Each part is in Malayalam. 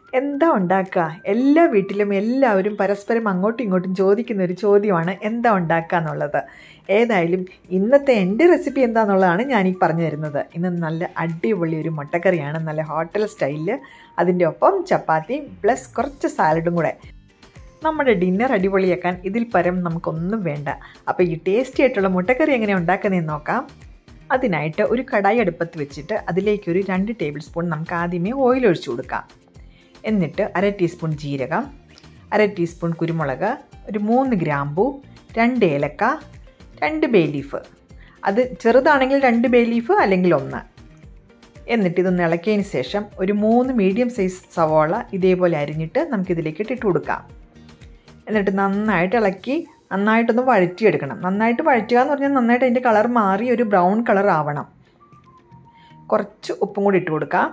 എന്താ ഉണ്ടാക്കുക? എല്ലാ വീട്ടിലും എല്ലാവരും പരസ്പരം അങ്ങോട്ടും ഇങ്ങോട്ടും ചോദിക്കുന്ന ഒരു ചോദ്യമാണ് എന്താ ഉണ്ടാക്കുക എന്നുള്ളത്. ഏതായാലും ഇന്നത്തെ എൻ്റെ റെസിപ്പി എന്താണെന്നുള്ളതാണ് ഞാനീ പറഞ്ഞു തരുന്നത്. ഇന്ന് നല്ല അടിപൊളി ഒരു മുട്ടക്കറിയാണ്, നല്ല ഹോട്ടൽ സ്റ്റൈലിൽ. അതിൻ്റെ ഒപ്പം ചപ്പാത്തി പ്ലസ് കുറച്ച് സാലഡും കൂടെ. നമ്മുടെ ഡിന്നർ അടിപൊളിയാക്കാൻ ഇതിൽ പരം നമുക്കൊന്നും വേണ്ട. അപ്പോൾ ഈ ടേസ്റ്റി ആയിട്ടുള്ള മുട്ടക്കറി എങ്ങനെ ഉണ്ടാക്കുന്നതെന്ന് നോക്കാം. അതിനായിട്ട് ഒരു കടായി അടുപ്പത്ത് വെച്ചിട്ട് അതിലേക്കൊരു 2 ടേബിൾ സ്പൂൺ നമുക്ക് ആദ്യമേ ഓയിൽ ഒഴിച്ചു കൊടുക്കാം. എന്നിട്ട് 1/2 ടീസ്പൂൺ ജീരകം, 1/2 ടീസ്പൂൺ കുരുമുളക്, ഒരു 3 ഗ്രാമ്പൂ, 2 ഏലക്ക, 2 ബേ ലീഫ്. അത് ചെറുതാണെങ്കിൽ 2 ബേ ലീഫ് അല്ലെങ്കിൽ 1. എന്നിട്ട് ഇതൊന്ന് ഇളക്കിയതിന് ശേഷം ഒരു 3 മീഡിയം സൈസ് സവാള ഇതേപോലെ അരിഞ്ഞിട്ട് നമുക്കിതിലേക്ക് ഇട്ട് കൊടുക്കാം. എന്നിട്ട് നന്നായിട്ട് ഇളക്കി നന്നായിട്ടൊന്ന് വഴറ്റിയെടുക്കണം. നന്നായിട്ട് വഴറ്റുക എന്ന് പറഞ്ഞാൽ നന്നായിട്ട് അതിൻ്റെ കളർ മാറി ഒരു ബ്രൗൺ കളർ ആവണം. കുറച്ച് ഉപ്പും കൂടി ഇട്ട് കൊടുക്കാം.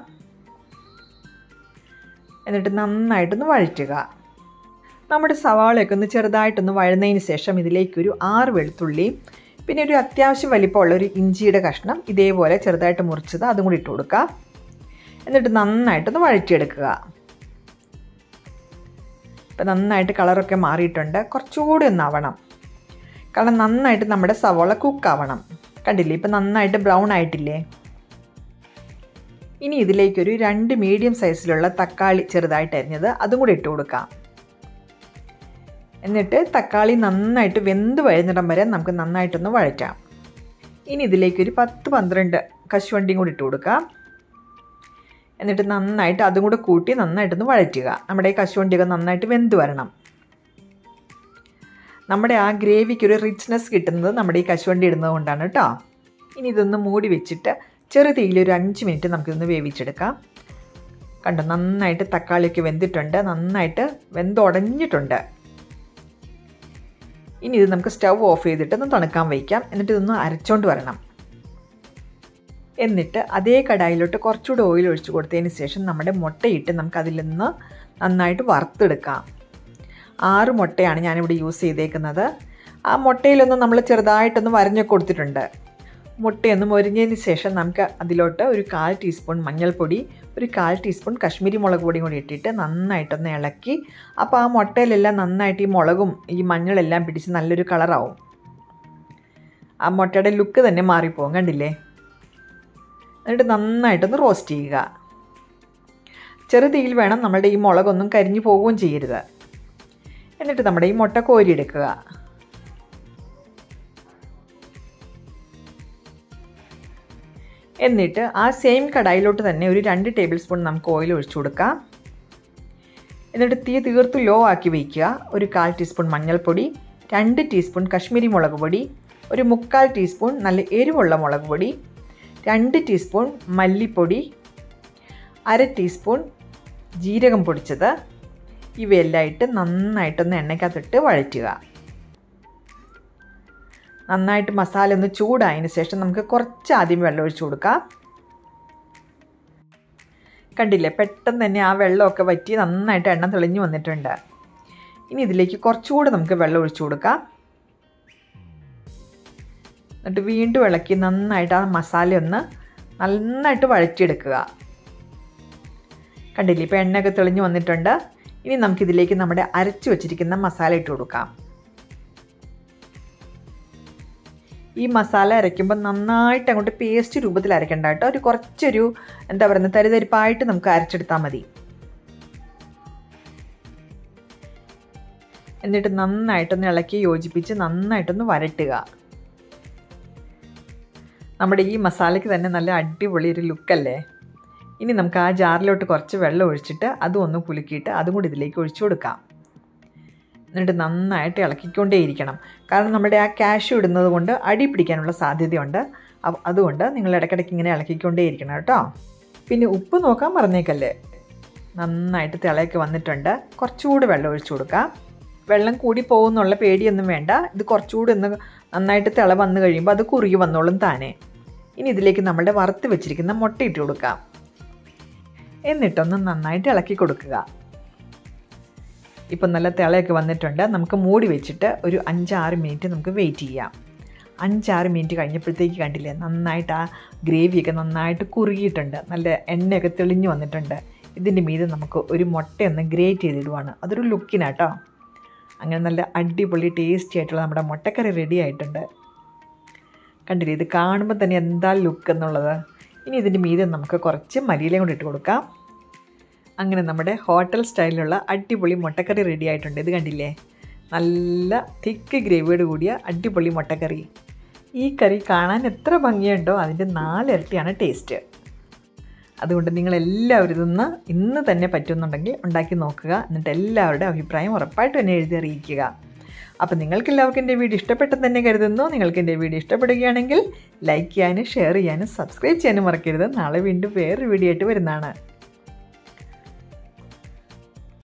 എന്നിട്ട് നന്നായിട്ടൊന്ന് വഴറ്റുക. നമ്മുടെ സവാളയൊക്കെ ഒന്ന് ചെറുതായിട്ടൊന്ന് വഴന്നതിന് ശേഷം ഇതിലേക്കൊരു 6 വെളുത്തുള്ളിയും പിന്നെ ഒരു അത്യാവശ്യം വലിപ്പമുള്ള ഒരു ഇഞ്ചിയുടെ കഷ്ണം ഇതേപോലെ ചെറുതായിട്ട് മുറിച്ചത് അതും കൂടി ഇട്ട് കൊടുക്കുക. എന്നിട്ട് നന്നായിട്ടൊന്ന് വഴറ്റിയെടുക്കുക. ഇപ്പം നന്നായിട്ട് കളറൊക്കെ മാറിയിട്ടുണ്ട്. കുറച്ചുകൂടി ഒന്നാവണം, കാരണം നന്നായിട്ട് നമ്മുടെ സവാള കുക്കാവണം. കണ്ടില്ലേ, ഇപ്പം നന്നായിട്ട് ബ്രൗൺ ആയിട്ടില്ലേ? ഇനി ഇതിലേക്കൊരു 2 മീഡിയം സൈസിലുള്ള തക്കാളി ചെറുതായിട്ട് അരിഞ്ഞത് അതും കൂടി ഇട്ട് കൊടുക്കാം. എന്നിട്ട് തക്കാളി നന്നായിട്ട് വെന്ത് വരുന്നിടം വരെ നമുക്ക് നന്നായിട്ടൊന്ന് വഴറ്റാം. ഇനി ഇതിലേക്കൊരു 10-12 കശുവണ്ടിയും കൂടി ഇട്ട് കൊടുക്കാം. എന്നിട്ട് നന്നായിട്ട് അതും കൂടെ കൂട്ടി നന്നായിട്ടൊന്ന് വഴറ്റുക. നമ്മുടെ ഈ കശുവണ്ടിയൊക്കെ നന്നായിട്ട് വെന്ത് വരണം. നമ്മുടെ ആ ഗ്രേവിക്കൊരു റിച്ച്നെസ് കിട്ടുന്നത് നമ്മുടെ ഈ കശുവണ്ടി ഇടുന്നത് കൊണ്ടാണ് കേട്ടോ. ഇനി ഇതൊന്ന് മൂടി വെച്ചിട്ട് ചെറുതീയിൽ ഒരു 5 മിനിറ്റ് നമുക്കിതൊന്ന് വേവിച്ചെടുക്കാം. കണ്ടോ, നന്നായിട്ട് തക്കാളിയൊക്കെ വെന്തിട്ടുണ്ട്, നന്നായിട്ട് വെന്തുടഞ്ഞിട്ടുണ്ട്. ഇനി ഇത് നമുക്ക് സ്റ്റൗ ഓഫ് ചെയ്തിട്ട് ഒന്ന് തണുക്കാൻ വയ്ക്കാം. എന്നിട്ട് ഇതൊന്ന് അരച്ചോണ്ട് വരണം. എന്നിട്ട് അതേ കടായിലോട്ട് കുറച്ചുകൂടെ ഓയിൽ ഒഴിച്ച് കൊടുത്തതിന് ശേഷം നമ്മുടെ മുട്ടയിട്ട് നമുക്കതിൽ നിന്ന് നന്നായിട്ട് വറുത്തെടുക്കാം. 6 മുട്ടയാണ് ഞാനിവിടെ യൂസ് ചെയ്തേക്കുന്നത്. ആ മുട്ടയിലൊന്ന് നമ്മൾ ചെറുതായിട്ടൊന്ന് വരഞ്ഞ് കൊടുത്തിട്ടുണ്ട്. മുട്ടയൊന്ന് മൊരിഞ്ഞതിന് ശേഷം നമുക്ക് അതിലോട്ട് ഒരു 1/4 ടീസ്പൂൺ മഞ്ഞൾപ്പൊടി, ഒരു 1/4 ടീസ്പൂൺ കശ്മീരി മുളക് പൊടിയും കൂടി ഇട്ടിട്ട് നന്നായിട്ടൊന്ന് ഇളക്കി. അപ്പോൾ ആ മുട്ടയിലെല്ലാം നന്നായിട്ട് ഈ മുളകും ഈ മഞ്ഞളെല്ലാം പിടിച്ച് നല്ലൊരു കളറാവും. ആ മുട്ടയുടെ ലുക്ക് തന്നെ മാറിപ്പോകും, കണ്ടില്ലേ? എന്നിട്ട് നന്നായിട്ടൊന്ന് റോസ്റ്റ് ചെയ്യുക. ചെറുതീയിൽ വേണം, നമ്മുടെ ഈ മുളകൊന്നും കരിഞ്ഞു പോവുകയും ചെയ്യരുത്. എന്നിട്ട് നമ്മുടെ ഈ മുട്ട കോരിയെടുക്കുക. എന്നിട്ട് ആ സെയിം കടായിലോട്ട് തന്നെ ഒരു 2 ടേബിൾ സ്പൂൺ നമുക്ക് ഓയിൽ ഒഴിച്ചു കൊടുക്കാം. എന്നിട്ട് തീ തീർത്ത് ലോ ആക്കി വയ്ക്കുക. ഒരു 1/4 ടീസ്പൂൺ മഞ്ഞൾപ്പൊടി, 2 ടീസ്പൂൺ കശ്മീരി മുളക് പൊടി, ഒരു 3/4 ടീസ്പൂൺ നല്ല എരിവുള്ള മുളക് പൊടി, 2 ടീസ്പൂൺ മല്ലിപ്പൊടി, 1/2 ടീസ്പൂൺ ജീരകം പൊടിച്ചത്, ഇവയെല്ലാം ഇട്ട് നന്നായിട്ടൊന്ന് എണ്ണയ്ക്കകത്തിട്ട് വഴറ്റുക. നന്നായിട്ട് മസാല ഒന്ന് ചൂടായതിന് ശേഷം നമുക്ക് കുറച്ച് ആദ്യം വെള്ളം ഒഴിച്ചു കൊടുക്കാം. കണ്ടില്ലേ, പെട്ടെന്ന് തന്നെ ആ വെള്ളമൊക്കെ വറ്റി നന്നായിട്ട് എണ്ണ തെളിഞ്ഞു വന്നിട്ടുണ്ട്. ഇനി ഇതിലേക്ക് കുറച്ചുകൂടെ നമുക്ക് വെള്ളം ഒഴിച്ചു കൊടുക്കാം. എന്നിട്ട് വീണ്ടും ഇളക്കി നന്നായിട്ട് ആ മസാല ഒന്ന് നന്നായിട്ട് വഴറ്റിയെടുക്കുക. കണ്ടില്ലേ, ഇപ്പോൾ എണ്ണയൊക്കെ തെളിഞ്ഞു വന്നിട്ടുണ്ട്. ഇനി നമുക്കിതിലേക്ക് നമ്മുടെ അരച്ചു വച്ചിരിക്കുന്ന മസാല ഇട്ട് കൊടുക്കാം. ഈ മസാല അരയ്ക്കുമ്പോൾ നന്നായിട്ട് അങ്ങോട്ട് പേസ്റ്റ് രൂപത്തിൽ അരയ്ക്കണ്ട കേട്ടോ. ഒരു കുറച്ചൊരു എന്താ പറയുന്നത്, തരിതരിപ്പായിട്ട് നമുക്ക് അരച്ചെടുത്താൽ മതി. എന്നിട്ട് നന്നായിട്ടൊന്ന് ഇളക്കി യോജിപ്പിച്ച് നന്നായിട്ടൊന്ന് വരട്ടുക. നമ്മുടെ ഈ മസാലയ്ക്ക് തന്നെ നല്ല അടിപൊളി ഒരു ലുക്കല്ലേ? ഇനി നമുക്ക് ആ ജാറിലോട്ട് കുറച്ച് വെള്ളം ഒഴിച്ചിട്ട് അതും ഒന്ന് കുലുക്കിയിട്ട് അതും കൂടി ഇതിലേക്ക് ഒഴിച്ചു കൊടുക്കാം. എന്നിട്ട് നന്നായിട്ട് ഇളക്കിക്കൊണ്ടേയിരിക്കണം. കാരണം നമ്മുടെ ആ കാഷ്യൂ ഇടുന്നത് കൊണ്ട് അടി പിടിക്കാനുള്ള സാധ്യതയുണ്ട്. അതുകൊണ്ട് നിങ്ങൾ ഇടയ്ക്കിടയ്ക്ക് ഇങ്ങനെ ഇളക്കിക്കൊണ്ടേയിരിക്കണം കേട്ടോ. പിന്നെ ഉപ്പ് നോക്കാൻ മറന്നേക്കല്ലേ. നന്നായിട്ട് തിളയൊക്കെ വന്നിട്ടുണ്ട്. കുറച്ചുകൂടി വെള്ളം ഒഴിച്ചു കൊടുക്കാം. വെള്ളം കൂടി പോകുന്നുള്ള പേടിയൊന്നും വേണ്ട. ഇത് കുറച്ചുകൂടി ഒന്ന് നന്നായിട്ട് തിള വന്നു കഴിയുമ്പോൾ അത് കുറുകി വന്നോളും താനെ. ഇനി ഇതിലേക്ക് നമ്മുടെ വറുത്ത് വെച്ചിരിക്കുന്ന മുട്ട ഇട്ട് കൊടുക്കാം. എന്നിട്ടൊന്ന് നന്നായിട്ട് ഇളക്കി കൊടുക്കുക. ഇപ്പം നല്ല തിളയൊക്കെ വന്നിട്ടുണ്ട്. നമുക്ക് മൂടി വെച്ചിട്ട് ഒരു 5-6 മിനിറ്റ് നമുക്ക് വെയിറ്റ് ചെയ്യാം. 5-6 മിനിറ്റ് കഴിഞ്ഞപ്പോഴത്തേക്ക് കണ്ടില്ലേ, നന്നായിട്ട് ആ ഗ്രേവിയൊക്കെ നന്നായിട്ട് കുറുകിയിട്ടുണ്ട്. നല്ല എണ്ണയൊക്കെ തെളിഞ്ഞു വന്നിട്ടുണ്ട്. ഇതിൻ്റെ മീതെ നമുക്ക് ഒരു മുട്ടയൊന്ന് ഗ്രേറ്റ് ചെയ്തിടുവാണ്. അതൊരു ലുക്കിനാട്ടോ. അങ്ങനെ നല്ല അടിപൊളി ടേസ്റ്റി ആയിട്ടുള്ള നമ്മുടെ മുട്ടക്കറി റെഡി ആയിട്ടുണ്ട്. കണ്ടില്ലേ, ഇത് കാണുമ്പോൾ തന്നെ എന്താ ലുക്ക് എന്നുള്ളത്. ഇനി ഇതിൻ്റെ മീതെ നമുക്ക് കുറച്ച് മല്ലിയിലയും കൂടി ഇട്ട് കൊടുക്കാം. അങ്ങനെ നമ്മുടെ ഹോട്ടൽ സ്റ്റൈലിലുള്ള അടിപൊളി മുട്ടക്കറി റെഡി ആയിട്ടുണ്ട്. ഇത് കണ്ടില്ലേ, നല്ല തിക്ക് ഗ്രേവിയോട് കൂടിയ അടിപൊളി മുട്ടക്കറി. ഈ കറി കാണാൻ എത്ര ഭംഗിയുണ്ടോ അതിൻ്റെ 4 ഇരട്ടിയാണ് ടേസ്റ്റ്. അതുകൊണ്ട് നിങ്ങളെല്ലാവരും ഇതൊന്ന് ഇന്ന് തന്നെ പറ്റുമെന്നുണ്ടെങ്കിൽ ഉണ്ടാക്കി നോക്കുക. എന്നിട്ട് എല്ലാവരുടെ അഭിപ്രായം ഉറപ്പായിട്ടും എന്നെ എഴുതി അറിയിക്കുക. അപ്പോൾ നിങ്ങൾക്കെല്ലാവർക്കും എൻ്റെ വീഡിയോ ഇഷ്ടപ്പെട്ടെന്ന് തന്നെ കരുതുന്നു. നിങ്ങൾക്ക് എൻ്റെ വീഡിയോ ഇഷ്ടപ്പെടുകയാണെങ്കിൽ ലൈക്ക് ചെയ്യാനും ഷെയർ ചെയ്യാനും സബ്സ്ക്രൈബ് ചെയ്യാനും മറക്കരുത്. നാളെ വീണ്ടും വേറൊരു വീഡിയോ ആയിട്ട് വരുന്നതാണ്.